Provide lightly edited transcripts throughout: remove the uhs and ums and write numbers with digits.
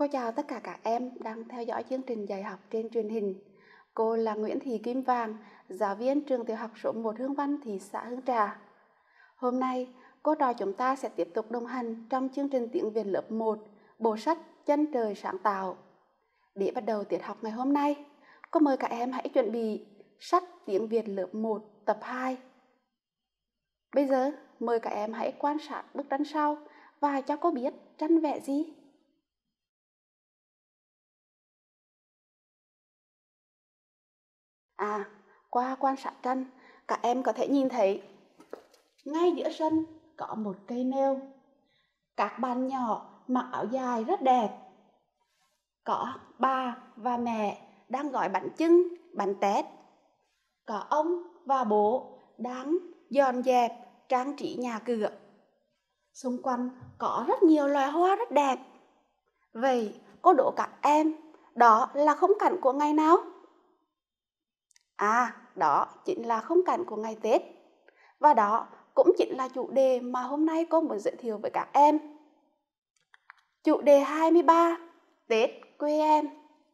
Cô chào tất cả các em đang theo dõi chương trình dạy học trên truyền hình. Cô là Nguyễn Thị Kim Vàng, giáo viên trường tiểu học số 1 Hương Văn, thị xã Hương Trà. Hôm nay, cô trò chúng ta sẽ tiếp tục đồng hành trong chương trình tiếng Việt lớp 1, bộ sách Chân trời sáng tạo. Để bắt đầu tiết học ngày hôm nay, cô mời các em hãy chuẩn bị sách tiếng Việt lớp 1 tập 2. Bây giờ, mời các em hãy quan sát bức tranh sau và cho cô biết tranh vẽ gì. Qua quan sát tranh, các em có thể nhìn thấy ngay giữa sân có một cây nêu. Các bạn nhỏ mặc áo dài rất đẹp. Có bà và mẹ đang gói bánh chưng, bánh tét. Có ông và bố đang dọn dẹp, trang trí nhà cửa. Xung quanh có rất nhiều loài hoa rất đẹp. Vậy cô đố các em, đó là khung cảnh của ngày nào? Đó chính là khung cảnh của ngày Tết. Và đó cũng chính là chủ đề mà hôm nay cô muốn giới thiệu với các em. Chủ đề 23, Tết quê em.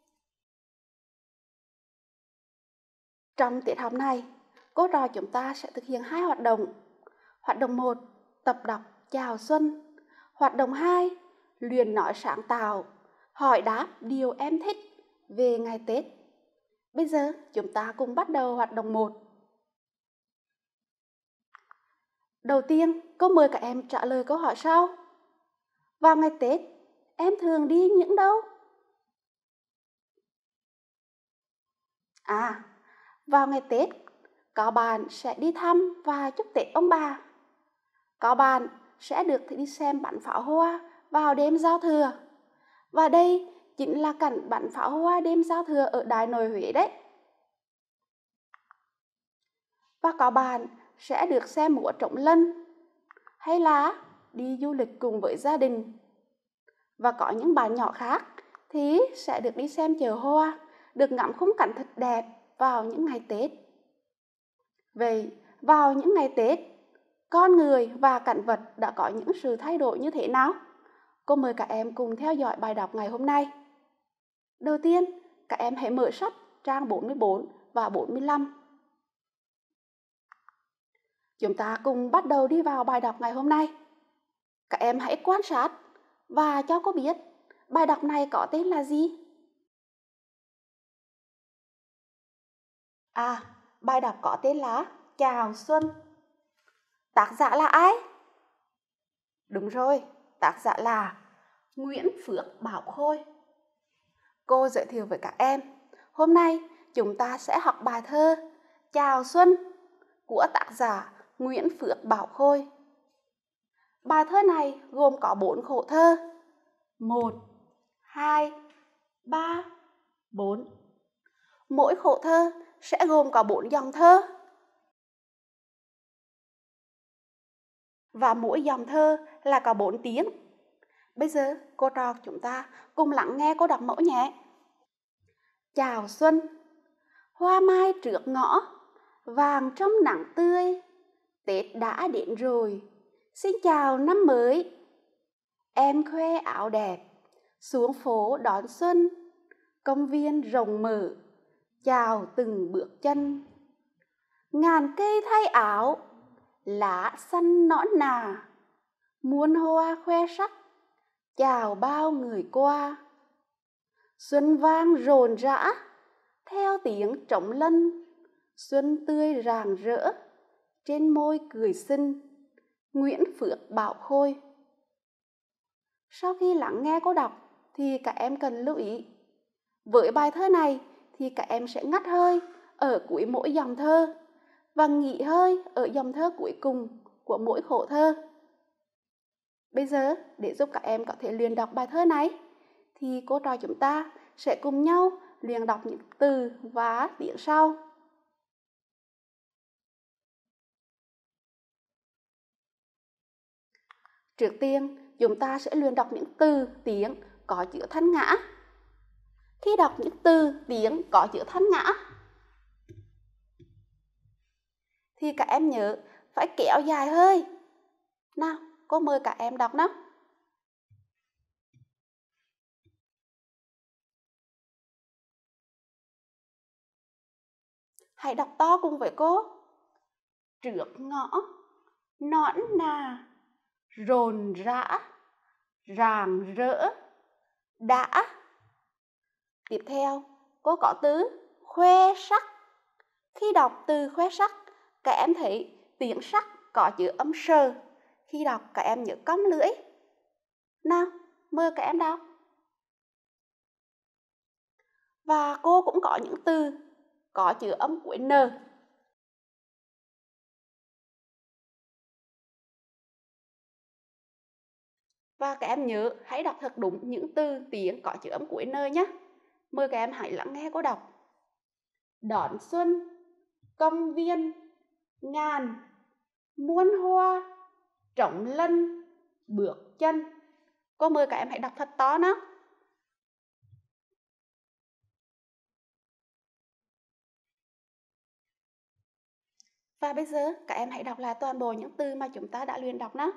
Trong tiết học này, cô trò chúng ta sẽ thực hiện 2 hoạt động. Hoạt động 1, tập đọc chào xuân. Hoạt động 2, luyện nói sáng tạo, hỏi đáp điều em thích về ngày Tết. Bây giờ chúng ta cùng bắt đầu hoạt động 1. Đầu tiên, cô mời các em trả lời câu hỏi sau. Vào ngày Tết, em thường đi những đâu? Vào ngày Tết, có bạn sẽ đi thăm và chúc Tết ông bà. Có bạn sẽ được đi xem bắn pháo hoa vào đêm giao thừa. Và đây chính là cảnh bắn pháo hoa đêm giao thừa ở Đại Nội Huế đấy. Và có bạn sẽ được xem múa trống lân hay là đi du lịch cùng với gia đình. Và có những bạn nhỏ khác thì sẽ được đi xem chợ hoa, được ngắm khung cảnh thật đẹp vào những ngày Tết. Vậy, vào những ngày Tết, con người và cảnh vật đã có những sự thay đổi như thế nào? Cô mời các em cùng theo dõi bài đọc ngày hôm nay. Đầu tiên, các em hãy mở sách trang 44 và 45. Chúng ta cùng bắt đầu đi vào bài đọc ngày hôm nay. Các em hãy quan sát và cho cô biết bài đọc này có tên là gì? Bài đọc có tên là Chào Xuân. Tác giả là ai? Đúng rồi, tác giả là Nguyễn Phước Bảo Khôi. Cô giới thiệu với các em, hôm nay chúng ta sẽ học bài thơ Chào Xuân của tác giả Nguyễn Phước Bảo Khôi. Bài thơ này gồm có 4 khổ thơ. 1, 2, 3, 4. Mỗi khổ thơ sẽ gồm có 4 dòng thơ. Và mỗi dòng thơ là có 4 tiếng. Bây giờ cô trò chúng ta cùng lắng nghe cô đọc mẫu nhé. Chào xuân, hoa mai trước ngõ, vàng trong nắng tươi. Tết đã đến rồi, xin chào năm mới. Em khoe áo đẹp, xuống phố đón xuân. Công viên rộng mở, chào từng bước chân. Ngàn cây thay áo, lá xanh nõn nà. Muôn hoa khoe sắc, chào bao người qua. Xuân vang rộn rã, theo tiếng trống lân. Xuân tươi rạng rỡ, trên môi cười xinh. Nguyễn Phước Bảo Khôi. Sau khi lắng nghe cô đọc thì các em cần lưu ý. Với bài thơ này thì các em sẽ ngắt hơi ở cuối mỗi dòng thơ và nghỉ hơi ở dòng thơ cuối cùng của mỗi khổ thơ. Bây giờ, để giúp các em có thể luyện đọc bài thơ này, thì cô trò chúng ta sẽ cùng nhau luyện đọc những từ và tiếng sau. Trước tiên, chúng ta sẽ luyện đọc những từ tiếng có chữ thanh ngã. Khi đọc những từ tiếng có chữ thanh ngã, thì các em nhớ phải kéo dài hơi. Nào, cô mời các em đọc nào. Hãy đọc to cùng với cô. Trước ngõ, nõn nà, rộn rã, rạng rỡ, đã. Tiếp theo, cô có từ khoe sắc. Khi đọc từ khoe sắc, các em thấy tiếng sắc có chữ âm sờ. Khi đọc, các em nhớ cong lưỡi. Nào, mời các em đọc. Và cô cũng có những từ có chữ âm cuối N. Và các em nhớ hãy đọc thật đúng những từ tiếng có chữ âm cuối N nhé. Mời các em hãy lắng nghe cô đọc. Đón xuân, công viên, ngàn, muôn hoa, trống lân, bước chân. Cô mời các em hãy đọc thật to nào. Và bây giờ các em hãy đọc lại toàn bộ những từ mà chúng ta đã luyện đọc nào.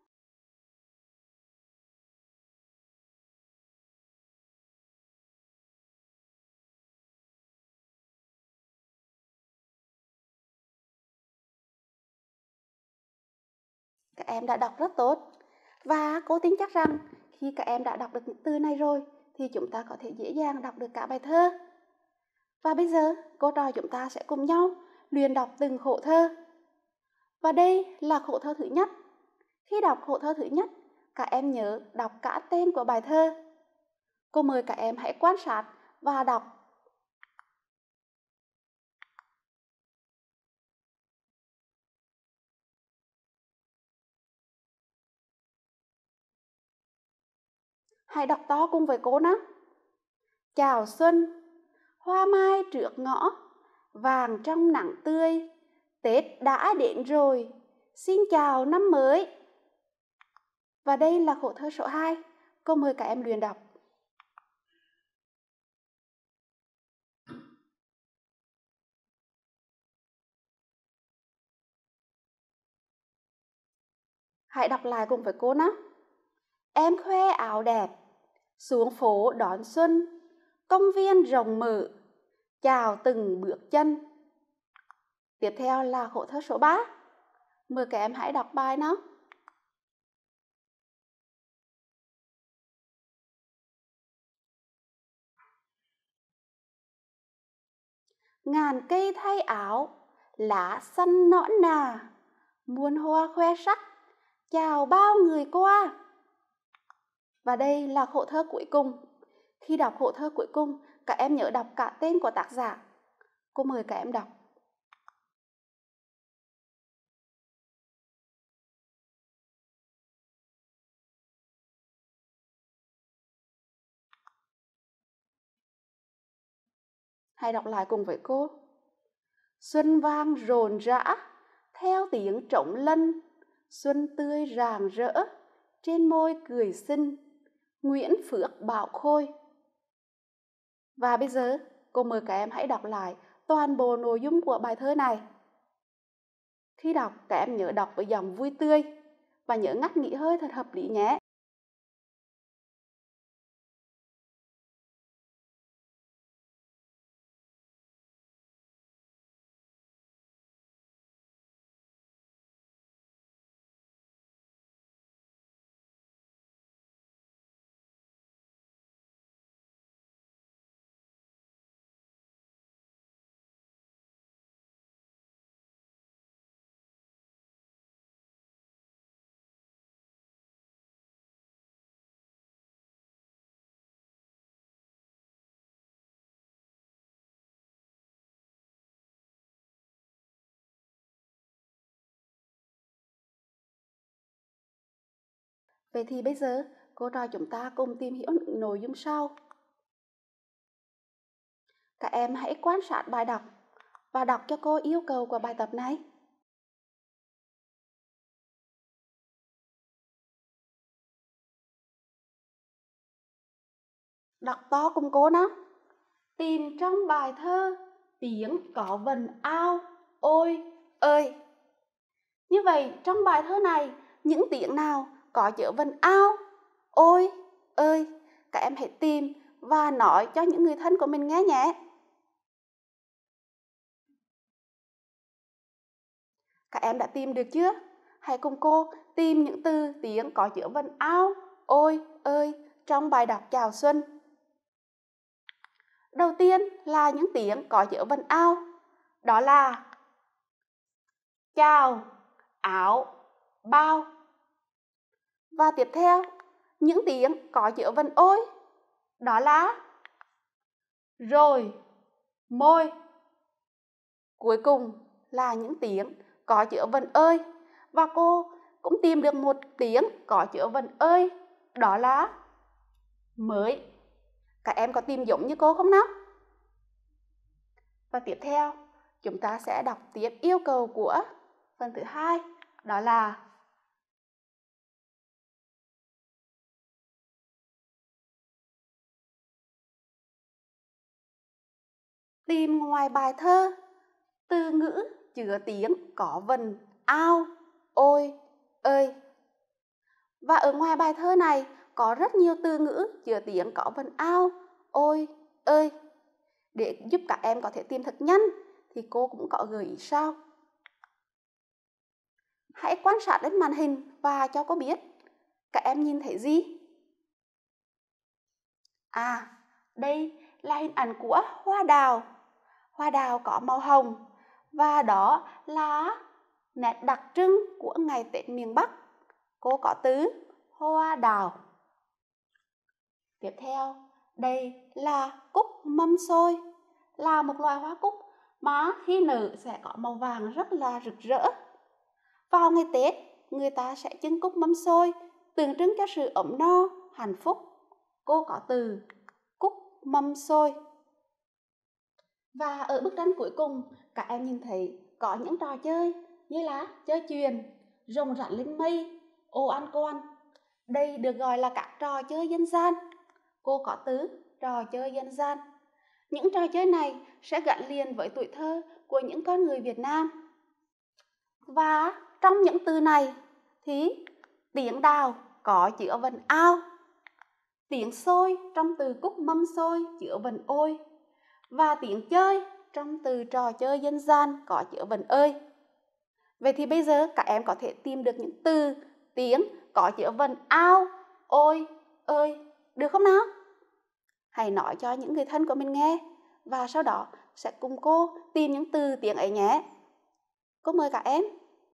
Các em đã đọc rất tốt. Và cô tin chắc rằng khi các em đã đọc được những từ này rồi thì chúng ta có thể dễ dàng đọc được cả bài thơ. Và bây giờ cô trò chúng ta sẽ cùng nhau luyện đọc từng khổ thơ. Và đây là khổ thơ thứ nhất. Khi đọc khổ thơ thứ nhất, các em nhớ đọc cả tên của bài thơ. Cô mời các em hãy quan sát và đọc. Hãy đọc to cùng với cô nào. Chào xuân, hoa mai trước ngõ, vàng trong nắng tươi, Tết đã đến rồi, xin chào năm mới. Và đây là khổ thơ số 2. Cô mời các em luyện đọc. Hãy đọc lại cùng với cô nào. Em khoe áo đẹp, xuống phố đón xuân, công viên rộng mở, chào từng bước chân. Tiếp theo là khổ thơ số 3. Mời các em hãy đọc bài nào. Ngàn cây thay áo, lá xanh nõn nà, muôn hoa khoe sắc, chào bao người qua. Và đây là khổ thơ cuối cùng. Khi đọc khổ thơ cuối cùng, các em nhớ đọc cả tên của tác giả. Cô mời các em đọc. Hãy đọc lại cùng với cô. Xuân vang rộn rã, theo tiếng trống lân, xuân tươi rạng rỡ, trên môi cười xinh, Nguyễn Phước Bảo Khôi. Và bây giờ, cô mời các em hãy đọc lại toàn bộ nội dung của bài thơ này. Khi đọc, các em nhớ đọc với giọng vui tươi và nhớ ngắt nghỉ hơi thật hợp lý nhé. Vậy thì bây giờ, cô trò chúng ta cùng tìm hiểu những nội dung sau. Các em hãy quan sát bài đọc và đọc cho cô yêu cầu của bài tập này. Đọc to cùng cô nào. Tìm trong bài thơ tiếng có vần ao, ôi, ơi. Như vậy, trong bài thơ này, những tiếng nào có chứa vần ao, ôi, ơi? Các em hãy tìm và nói cho những người thân của mình nghe nhé. Các em đã tìm được chưa? Hãy cùng cô tìm những từ tiếng có chứa vần ao, ôi, ơi trong bài đọc chào xuân. Đầu tiên là những tiếng có chứa vần ao, đó là chào, áo, bao. Và tiếp theo, những tiếng có chứa vần ôi, đó là rồi, môi. Cuối cùng là những tiếng có chứa vần ơi, và cô cũng tìm được một tiếng có chứa vần ơi, đó là mới. Các em có tìm giống như cô không nào? Và tiếp theo, chúng ta sẽ đọc tiếp yêu cầu của phần thứ hai, đó là tìm ngoài bài thơ từ ngữ chứa tiếng có vần ao, ôi, ơi. Và ở ngoài bài thơ này có rất nhiều từ ngữ chứa tiếng có vần ao, ôi, ơi. Để giúp các em có thể tìm thật nhanh thì cô cũng có gợi ý sau. Hãy quan sát đến màn hình và cho cô biết các em nhìn thấy gì. Đây là hình ảnh của hoa đào. Hoa đào có màu hồng và đó là nét đặc trưng của ngày Tết miền Bắc. Cô có từ hoa đào. Tiếp theo, đây là cúc mâm xôi, là một loài hoa cúc mà khi nở sẽ có màu vàng rất là rực rỡ. Vào ngày Tết, người ta sẽ trưng cúc mâm xôi, tượng trưng cho sự ấm no, hạnh phúc. Cô có từ cúc mâm xôi. Và ở bức tranh cuối cùng, các em nhìn thấy có những trò chơi như là chơi chuyền, rồng rắn lên mây, ô ăn quan. Đây được gọi là các trò chơi dân gian. Cô có từ trò chơi dân gian. Những trò chơi này sẽ gắn liền với tuổi thơ của những con người Việt Nam. Và trong những từ này thì tiếng đào có chứa vần ao, tiếng xôi trong từ cúc mâm xôi chứa vần ôi, và tiếng chơi trong từ trò chơi dân gian có chứa vần ơi. Vậy thì bây giờ các em có thể tìm được những từ tiếng có chứa vần ao, ôi, ơi, được không nào? Hãy nói cho những người thân của mình nghe và sau đó sẽ cùng cô tìm những từ tiếng ấy nhé. Cô mời các em.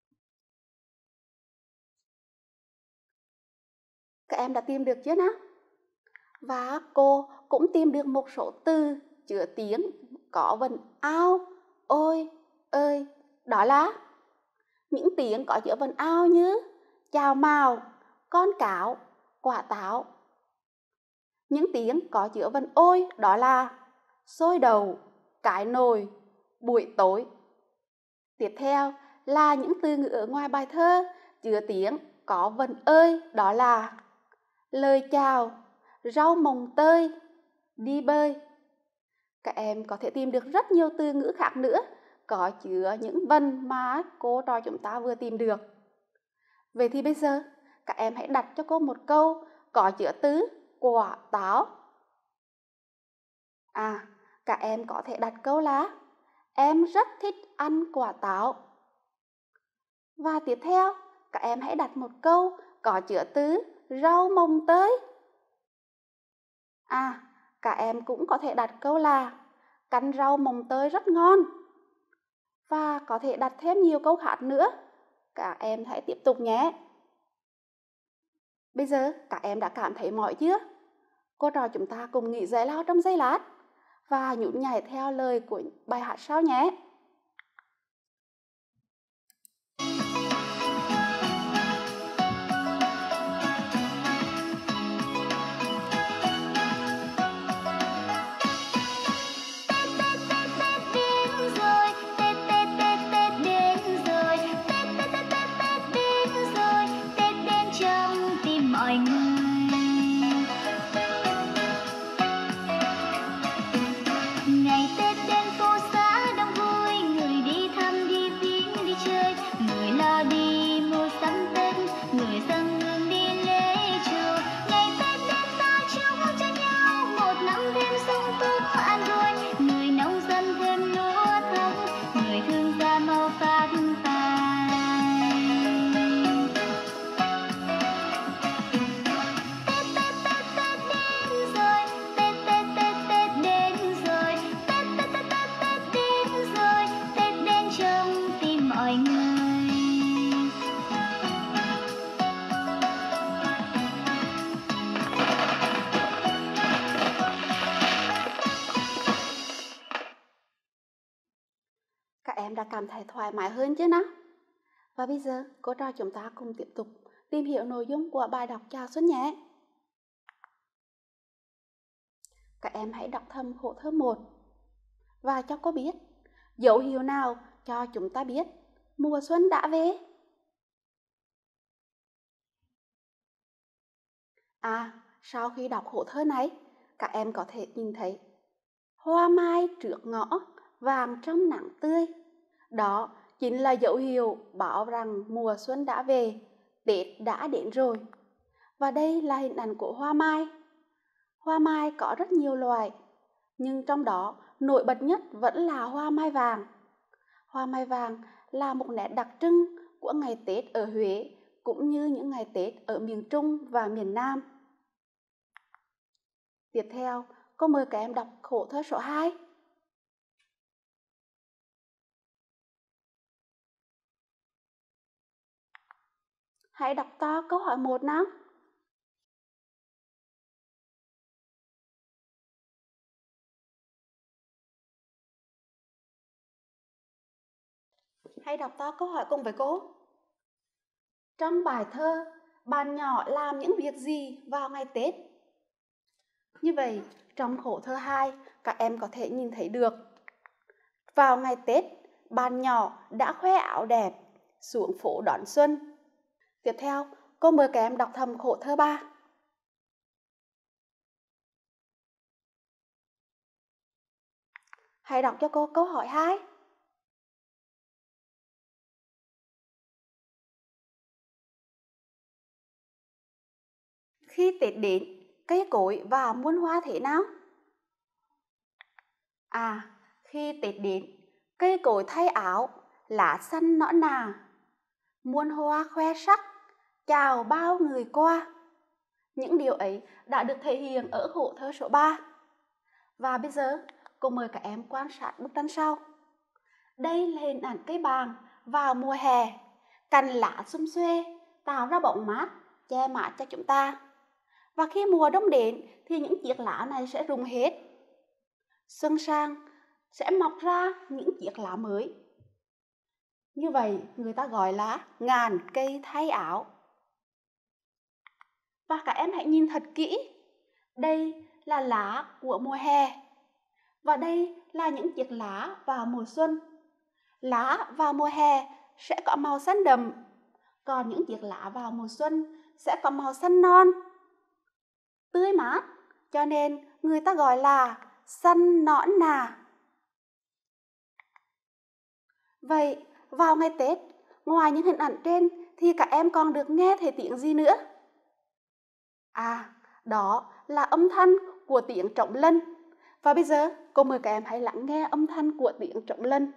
Các em đã tìm được chưa nào? Và cô cũng tìm được một số từ chứa tiếng có vần ao, ôi, ơi, đó là những tiếng có chứa vần ao như chào mào, con cáo, quả táo. Những tiếng có chứa vần ôi đó là xôi đầu, cái nồi, buổi tối. Tiếp theo là những từ ngữ ở ngoài bài thơ chứa tiếng có vần ơi, đó là lời chào, rau mồng tơi, đi bơi. Các em có thể tìm được rất nhiều từ ngữ khác nữa có chứa những vần mà cô trò chúng ta vừa tìm được. Vậy thì bây giờ các em hãy đặt cho cô một câu có chứa từ quả táo. Các em có thể đặt câu là em rất thích ăn quả táo. Và tiếp theo, các em hãy đặt một câu có chứa từ rau mồng tơi. Các em cũng có thể đặt câu là canh rau mồng tơi rất ngon. Và có thể đặt thêm nhiều câu khác nữa. Các em hãy tiếp tục nhé. Bây giờ các em đã cảm thấy mỏi chưa? Cô trò chúng ta cùng nghỉ giải lao trong giây lát và nhún nhảy theo lời của bài hát sau nhé. Ngày Tết đến phố xá đông vui. Các em đã cảm thấy thoải mái hơn chứ nào? Và bây giờ cô trò chúng ta cùng tiếp tục tìm hiểu nội dung của bài đọc chào xuân nhé. Các em hãy đọc thầm khổ thơ 1 và cho cô biết dấu hiệu nào cho chúng ta biết mùa xuân đã về. Sau khi đọc khổ thơ này, các em có thể nhìn thấy hoa mai trước ngõ vàng trong nắng tươi. Đó chính là dấu hiệu báo rằng mùa xuân đã về, Tết đã đến rồi. Và đây là hình ảnh của hoa mai. Hoa mai có rất nhiều loại, nhưng trong đó nổi bật nhất vẫn là hoa mai vàng. Hoa mai vàng là một nét đặc trưng của ngày Tết ở Huế cũng như những ngày Tết ở miền Trung và miền Nam. Tiếp theo, cô mời các em đọc khổ thơ số 2. Hãy đọc to câu hỏi 1 nào. Hãy đọc to câu hỏi cùng với cô. Trong bài thơ, bạn nhỏ làm những việc gì vào ngày Tết? Như vậy, trong khổ thơ 2, các em có thể nhìn thấy được. Vào ngày Tết, bạn nhỏ đã khoe áo đẹp, xuống phố đón xuân. Tiếp theo, cô mời các em đọc thầm khổ thơ 3. Hãy đọc cho cô câu hỏi 2. Khi Tết đến, cây cối và muôn hoa thế nào? Khi Tết đến, cây cối thay áo, lá xanh nõn nà, muôn hoa khoe sắc, chào bao người qua. Những điều ấy đã được thể hiện ở khổ thơ số 3. Và bây giờ, cô mời các em quan sát bức tranh sau. Đây là hình ảnh cây bàng vào mùa hè, cành lá xum xuê, tạo ra bóng mát, che mát cho chúng ta. Và khi mùa đông đến thì những chiếc lá này sẽ rụng hết. Xuân sang sẽ mọc ra những chiếc lá mới. Như vậy người ta gọi là ngàn cây thay áo. Và các em hãy nhìn thật kỹ. Đây là lá của mùa hè. Và đây là những chiếc lá vào mùa xuân. Lá vào mùa hè sẽ có màu xanh đậm, còn những chiếc lá vào mùa xuân sẽ có màu xanh non, tươi mát, cho nên người ta gọi là xanh nõn nà. Vậy, vào ngày Tết, ngoài những hình ảnh trên thì các em còn được nghe thấy tiếng gì nữa? Đó là âm thanh của tiếng trống lân. Và bây giờ, cô mời các em hãy lắng nghe âm thanh của tiếng trống lân.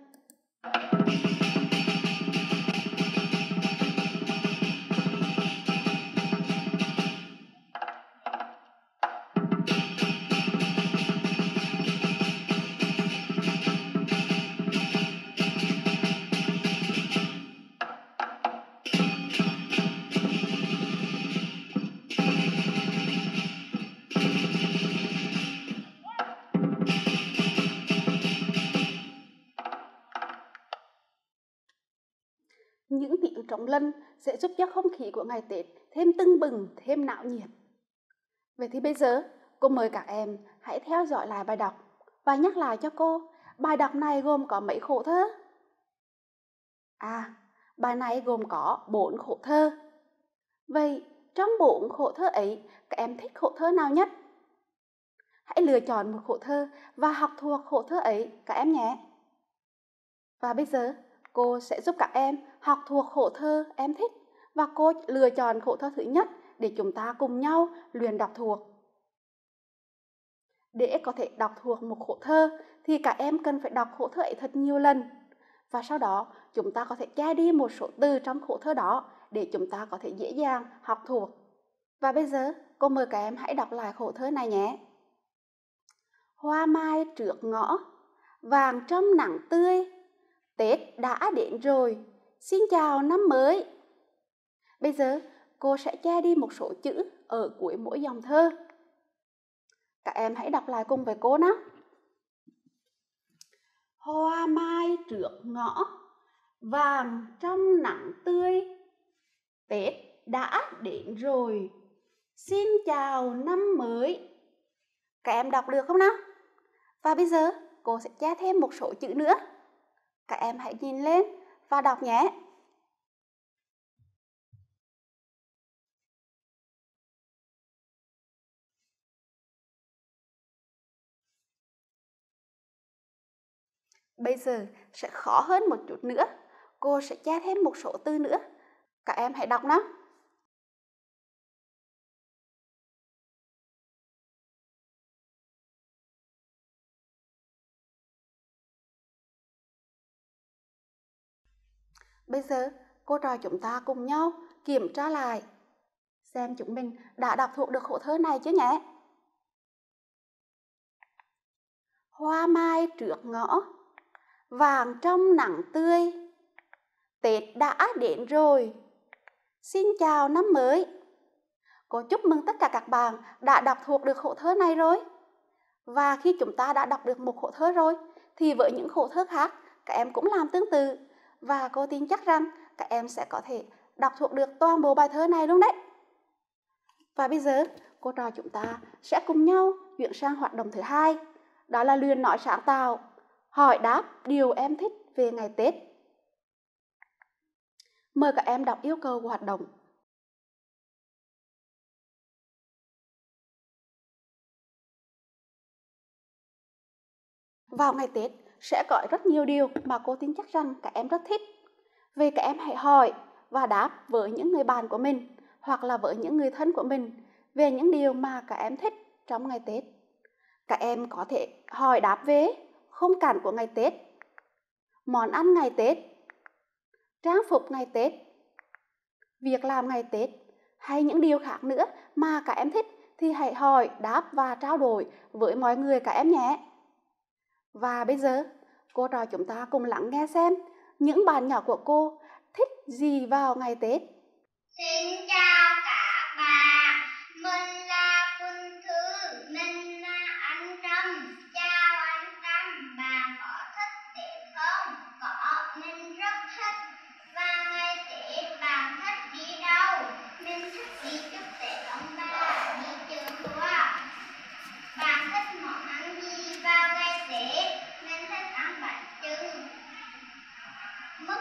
Những tiếng trống lân sẽ giúp cho không khí của ngày Tết thêm tưng bừng, thêm náo nhiệt. Vậy thì bây giờ, cô mời các em hãy theo dõi lại bài đọc và nhắc lại cho cô, bài đọc này gồm có mấy khổ thơ? Bài này gồm có 4 khổ thơ. Vậy, trong 4 khổ thơ ấy, các em thích khổ thơ nào nhất? Hãy lựa chọn một khổ thơ và học thuộc khổ thơ ấy các em nhé. Và bây giờ, cô sẽ giúp các em học thuộc khổ thơ em thích và cô lựa chọn khổ thơ thứ nhất để chúng ta cùng nhau luyện đọc thuộc. Để có thể đọc thuộc một khổ thơ thì các em cần phải đọc khổ thơ ấy thật nhiều lần. Và sau đó chúng ta có thể che đi một số từ trong khổ thơ đó để chúng ta có thể dễ dàng học thuộc. Và bây giờ cô mời các em hãy đọc lại khổ thơ này nhé. Hoa mai trước ngõ, vàng trong nắng tươi, Tết đã đến rồi, xin chào năm mới. Bây giờ cô sẽ che đi một số chữ ở cuối mỗi dòng thơ. Các em hãy đọc lại cùng với cô nào. Hoa mai trước ngõ, vàng trong nắng tươi, Tết đã đến rồi, xin chào năm mới. Các em đọc được không nào? Và bây giờ cô sẽ che thêm một số chữ nữa. Các em hãy nhìn lên và đọc nhé. Bây giờ sẽ khó hơn một chút nữa. Cô sẽ che thêm một số từ nữa. Các em hãy đọc nào. Bây giờ cô trò chúng ta cùng nhau kiểm tra lại xem chúng mình đã đọc thuộc được khổ thơ này chứ nhé. Hoa mai trước ngõ, vàng trong nắng tươi, Tết đã đến rồi, xin chào năm mới. Cô chúc mừng tất cả các bạn đã đọc thuộc được khổ thơ này rồi. Và khi chúng ta đã đọc được một khổ thơ rồi, thì với những khổ thơ khác, các em cũng làm tương tự. Và cô tin chắc rằng các em sẽ có thể đọc thuộc được toàn bộ bài thơ này luôn đấy. Và bây giờ, cô trò chúng ta sẽ cùng nhau chuyển sang hoạt động thứ hai. Đó là luyện nói sáng tạo, hỏi đáp điều em thích về ngày Tết. Mời các em đọc yêu cầu của hoạt động. Vào ngày Tết sẽ có rất nhiều điều mà cô tin chắc rằng các em rất thích. Vì các em hãy hỏi và đáp với những người bạn của mình hoặc là với những người thân của mình về những điều mà các em thích trong ngày Tết. Các em có thể hỏi đáp về khung cảnh của ngày Tết, món ăn ngày Tết, trang phục ngày Tết, việc làm ngày Tết hay những điều khác nữa mà các em thích thì hãy hỏi, đáp và trao đổi với mọi người các em nhé. Và bây giờ, cô trò chúng ta cùng lắng nghe xem những bạn nhỏ của cô thích gì vào ngày Tết. Xin chào các bạn, mình là Quỳnh Thư, mình là anh Trâm. Chào anh Trâm, bạn có thích Tết không? Có, mình rất thích. Và ngày Tết bạn thích đi đâu? Mình thích đi chúc Tết ông bà, đi chợ hoa. Bạn thích món ăn gì vào ngày Tết? Mình thích ăn bánh chưng, mứt,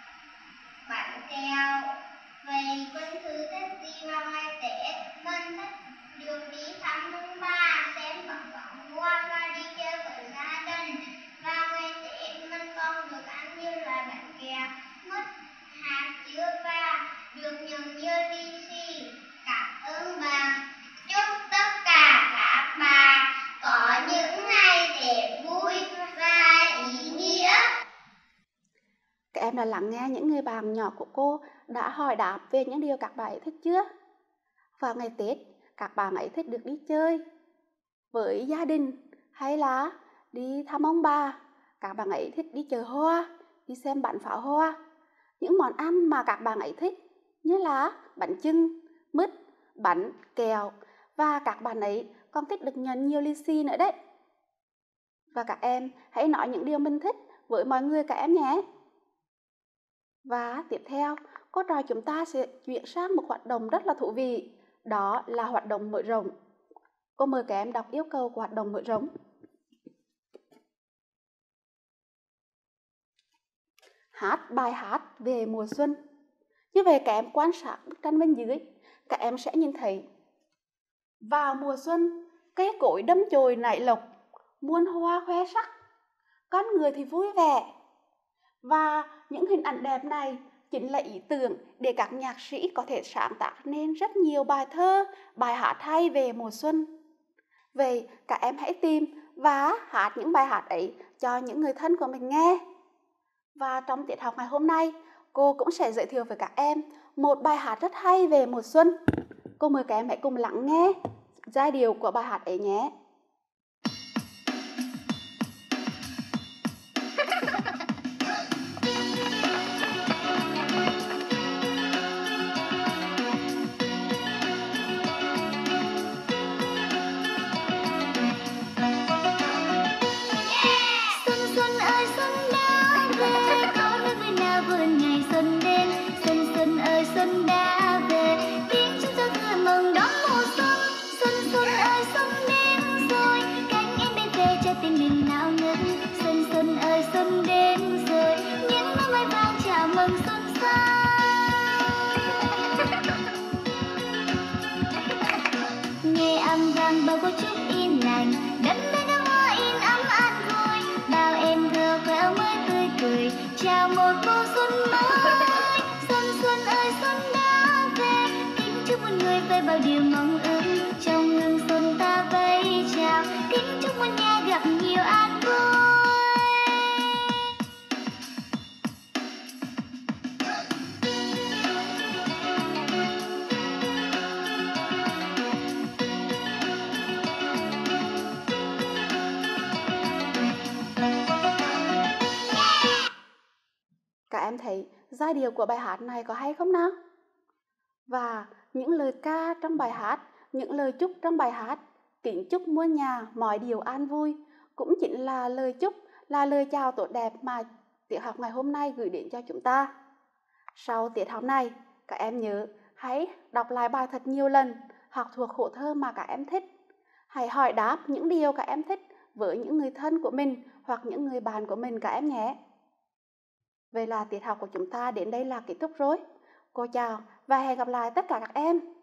bánh kẹo. Vậy Quỳnh Thư thích gì vào ngày Tết? Mình thích được đi thăm ông bà, xem bắn pháo hoa và đi chơi với gia đình. Vào ngày Tết mình còn được ăn nhiều loại bánh kẹo, mứt, hạt dưa và được nhận nhiều lì xì. Cảm ơn bạn. Chúc tất cả các bạn có những ngày Tết vui và ý nghĩa. Các em đã lắng nghe những người bạn nhỏ của cô đã hỏi đáp về những điều các bạn ấy thích chưa? Vào ngày Tết, các bạn ấy thích được đi chơi với gia đình hay là đi thăm ông bà. Các bạn ấy thích đi chợ hoa, đi xem bắn pháo hoa. Những món ăn mà các bạn ấy thích như là bánh chưng, mứt, bánh, kẹo. Và các bạn ấy còn thích được nhận nhiều lì xì nữa đấy. Và các em hãy nói những điều mình thích với mọi người các em nhé. Và tiếp theo, cô trò chúng ta sẽ chuyển sang một hoạt động rất là thú vị. Đó là hoạt động mở rộng. Cô mời các em đọc yêu cầu của hoạt động mở rộng. Hát bài hát về mùa xuân. Như vậy các em quan sát bức tranh bên dưới, các em sẽ nhìn thấy vào mùa xuân, cây cối đâm chồi nảy lộc, muôn hoa khoe sắc, con người thì vui vẻ. Và những hình ảnh đẹp này chính là ý tưởng để các nhạc sĩ có thể sáng tác nên rất nhiều bài thơ, bài hát hay về mùa xuân. Vậy các em hãy tìm và hát những bài hát ấy cho những người thân của mình nghe. Và trong tiết học ngày hôm nay, cô cũng sẽ giới thiệu với các em một bài hát rất hay về mùa xuân. Cô mời các em hãy cùng lắng nghe giai điệu của bài hát ấy nhé. Xuân xuân ơi xuân đã về, lòng xuân sang. Nghe âm vang bao câu chúc yên lành, đất nơi nước hoa in ấm an vui. Bao em thơ khỏe mới tươi cười, chào một mùa xuân mới. Xuân xuân ơi xuân đã về, kính chúc muôn người với bao điều mong ước. Trong hương xuân ta vẫy chào, kính chúc muôn nhà gặp nhiều an vui. Các em thấy giai điệu của bài hát này có hay không nào? Và những lời ca trong bài hát, những lời chúc trong bài hát, kính chúc muôn nhà mọi điều an vui, cũng chính là lời chúc, là lời chào tốt đẹp mà tiết học ngày hôm nay gửi đến cho chúng ta. Sau tiết học này, các em nhớ hãy đọc lại bài thật nhiều lần, học thuộc khổ thơ mà các em thích. Hãy hỏi đáp những điều các em thích với những người thân của mình hoặc những người bạn của mình các em nhé. Vậy là tiết học của chúng ta đến đây là kết thúc rồi. Cô chào và hẹn gặp lại tất cả các em.